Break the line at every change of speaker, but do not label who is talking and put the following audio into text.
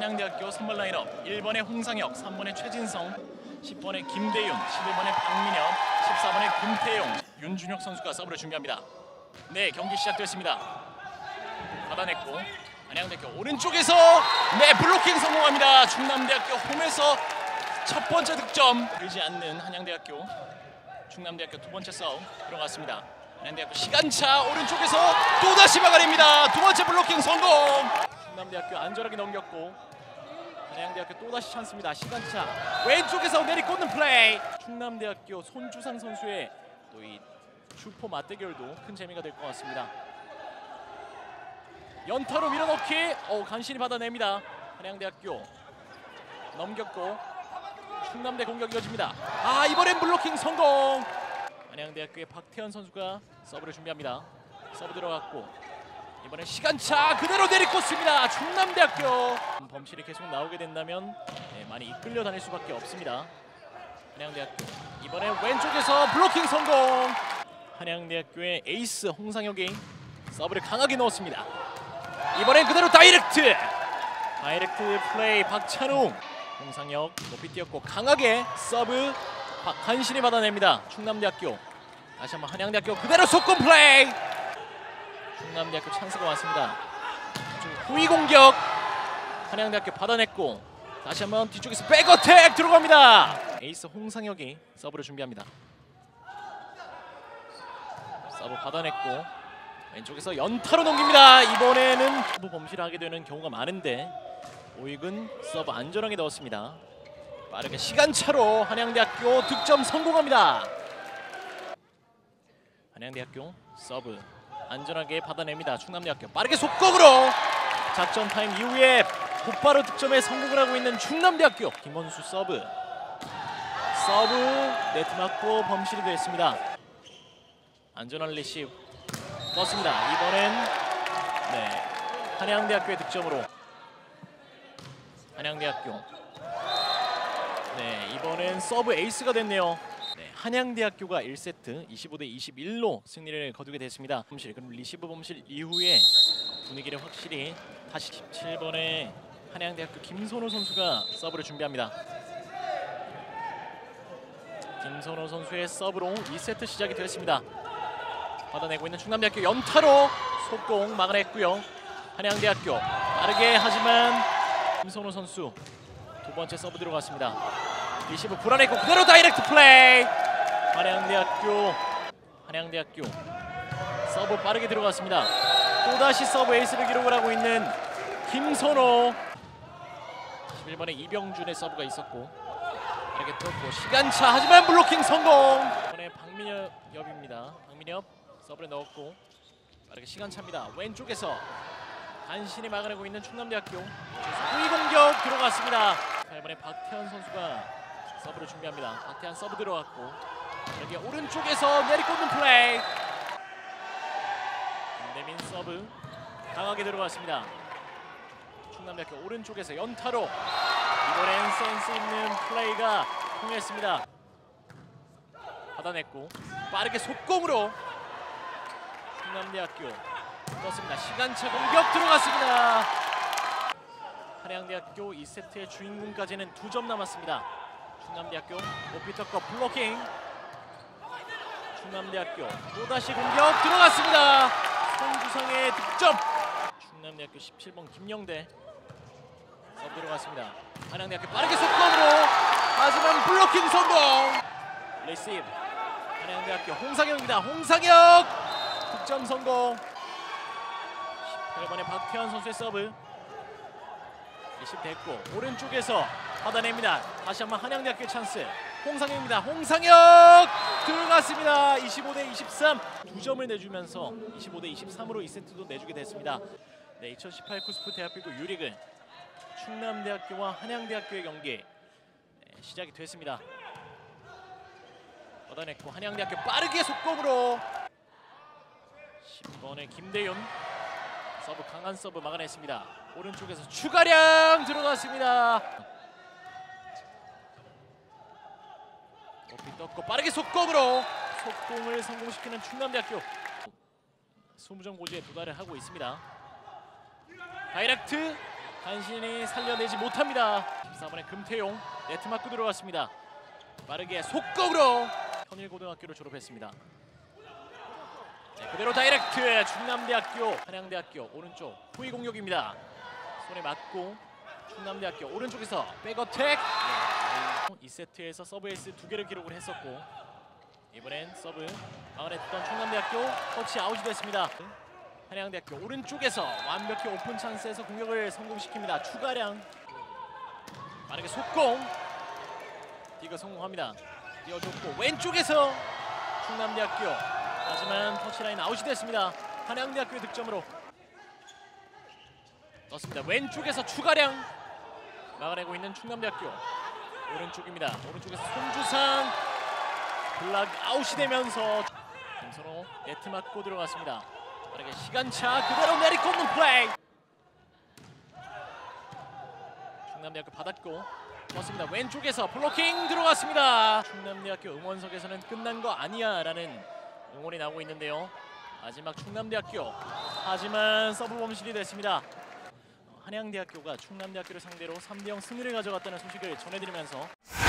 한양대학교 선발 라인업 1번에 홍상혁, 3번에 최진성, 10번에 김대윤, 11번에 박민혁, 14번에 김태용, 윤준혁 선수가 서브를 준비합니다. 네, 경기 시작됐습니다. 받아냈고 한양대학교 오른쪽에서 블로킹 성공합니다. 충남대학교 홈에서 첫 번째 득점. 들지 않는 한양대학교. 충남대학교 두 번째 싸움 들어갔습니다. 한양대학교 시간차 오른쪽에서 또다시 막아냅니다. 두 번째 블로킹 성공. 충남대학교 안전하게 넘겼고 한양대학교 또다시 찬스입니다. 시간차 왼쪽에서 내리꽂는 플레이. 충남대학교 손주상 선수의 또 이 슈퍼 맞대결도 큰 재미가 될 것 같습니다. 연타로 밀어넣기. 간신히 받아냅니다. 한양대학교 넘겼고 충남대 공격이 이어집니다. 이번엔 블로킹 성공. 한양대학교의 박태현 선수가 서브를 준비합니다. 서브 들어갔고 이번엔 시간차 그대로 내리꽂습니다. 충남대학교. 범실이 계속 나오게 된다면 많이 이끌려 다닐 수밖에 없습니다. 한양대학교 이번엔 왼쪽에서 블로킹 성공. 한양대학교의 에이스 홍상혁이 서브를 강하게 넣었습니다. 이번엔 그대로 다이렉트 플레이. 박찬웅, 홍상혁 높이 뛰었고 강하게 서브 간신히 받아냅니다. 충남대학교 다시 한번 한양대학교 그대로 속공 플레이. 충남대학교 찬스가 왔습니다. 후위 공격 한양대학교 받아냈고 다시 한번 뒤쪽에서 백어택 들어갑니다. 에이스 홍상혁이 서브를 준비합니다. 서브 받아냈고 왼쪽에서 연타로 넘깁니다. 이번에는 서브 범실을 하게 되는 경우가 많은데 오익은 서브 안전하게 넣었습니다. 빠르게 시간차로 한양대학교 득점 성공합니다. 한양대학교 서브 안전하게 받아냅니다. 충남대학교 빠르게 속공으로 작전 타임 이후에 곧바로 득점에 성공을 하고 있는 충남대학교. 김원수 서브 네트 맞고 범실이 됐습니다. 안전한 리시브 넣습니다. 이번엔 한양대학교의 득점으로 한양대학교 이번엔 서브 에이스가 됐네요. 한양대학교가 1세트 25대21로 승리를 거두게 됐습니다. 그럼 리시브 범실 이후에 분위기를 확실히 다시 17번의 한양대학교 김선호 선수가 서브를 준비합니다. 김선호 선수의 서브로 2세트 시작이 되었습니다. 받아내고 있는 충남대학교 연타로 속공 막아냈고요. 한양대학교 빠르게 하지만 김선호 선수 두 번째 서브 들어갔습니다. 리시브 불안했고 그대로 다이렉트 플레이. 한양대학교 서브 빠르게 들어갔습니다. 또다시 서브 에이스를 기록을 하고 있는 김선호. 11번에 이병준의 서브가 있었고 빠르게 떴고 시간차 하지만 블로킹 성공. 이번에 박민엽입니다. 박민엽 서브를 넣었고 빠르게 시간차입니다. 왼쪽에서 간신히 막아내고 있는 충남대학교. 후위 공격 들어갔습니다. 8번에 박태현 선수가 서브를 준비합니다. 박태현 서브 들어갔고 여기 오른쪽에서 내리꽂는 플레이. 김대민 서브 강하게 들어갔습니다. 충남대학교 오른쪽에서 연타로 이번엔 센스 있는 플레이가 통했습니다. 받아냈고 빠르게 속공으로 충남대학교 떴습니다. 시간차 공격 들어갔습니다. 한양대학교 2세트의 주인공까지는 2점 남았습니다. 충남대학교 높이 떴고 블로킹. 충남대학교 또다시 공격 들어갔습니다. 손주성의 득점. 충남대학교 17번 김영대 서브 들어갔습니다. 한양대학교 빠르게 속공으로 하지만 블로킹 성공. 리시브 한양대학교 홍상혁입니다. 홍상혁 득점 성공. 18번의 박태현 선수의 서브 리시브 됐고 오른쪽에서 받아냅니다. 다시 한번 한양대학교의 찬스. 홍상혁입니다. 홍상혁 들어갔습니다. 25대23 2점을 내주면서 25대23으로 2세트도 내주게 됐습니다. 2018 쿠스프 대학교구 유리그 충남대학교와 한양대학교의 경기 시작이 됐습니다. 얻어냈고 한양대학교 빠르게 속공으로 10번의 김대윤 서브 강한 서브 막아냈습니다. 오른쪽에서 추가량 들어갔습니다. 높이 떴고 빠르게 속공으로 속공을 성공시키는 충남대학교. 20점 고지에 도달을 하고 있습니다. 다이렉트 간신히 살려내지 못합니다. 14번의 금태용 네트 맞고 들어갔습니다. 빠르게 속공으로 현일고등학교를 졸업했습니다. 네, 그대로 다이렉트 충남대학교 한양대학교 오른쪽 후위 공격입니다. 손에 맞고 충남대학교 오른쪽에서 백어택. 네, 2세트에서 서브 에이스 2개를 기록을 했었고 이번엔 서브 막아냈던 충남대학교 터치 아웃이 됐습니다. 한양대학교 오른쪽에서 완벽히 오픈 찬스에서 공격을 성공시킵니다. 추가량 빠르게 속공 디그 성공합니다. 뛰어줬고 왼쪽에서 충남대학교 하지만 터치라인 아웃이 됐습니다. 한양대학교의 득점으로 떴습니다. 왼쪽에서 추가량 막아내고 있는 충남대학교 오른쪽입니다. 오른쪽에서 손주상 블락 아웃이 되면서 김선호 네트 맞고 들어갔습니다. 빠르게 시간차 그대로 내리꽂는 플레이. 충남대학교 받았고 좋았습니다. 왼쪽에서 블로킹 들어갔습니다. 충남대학교 응원석에서는 끝난 거 아니야 라는 응원이 나오고 있는데요. 마지막 충남대학교 하지만 서브 범실이 됐습니다. 한양대학교가 충남대학교를 상대로 3대0 승리를 가져갔다는 소식을 전해드리면서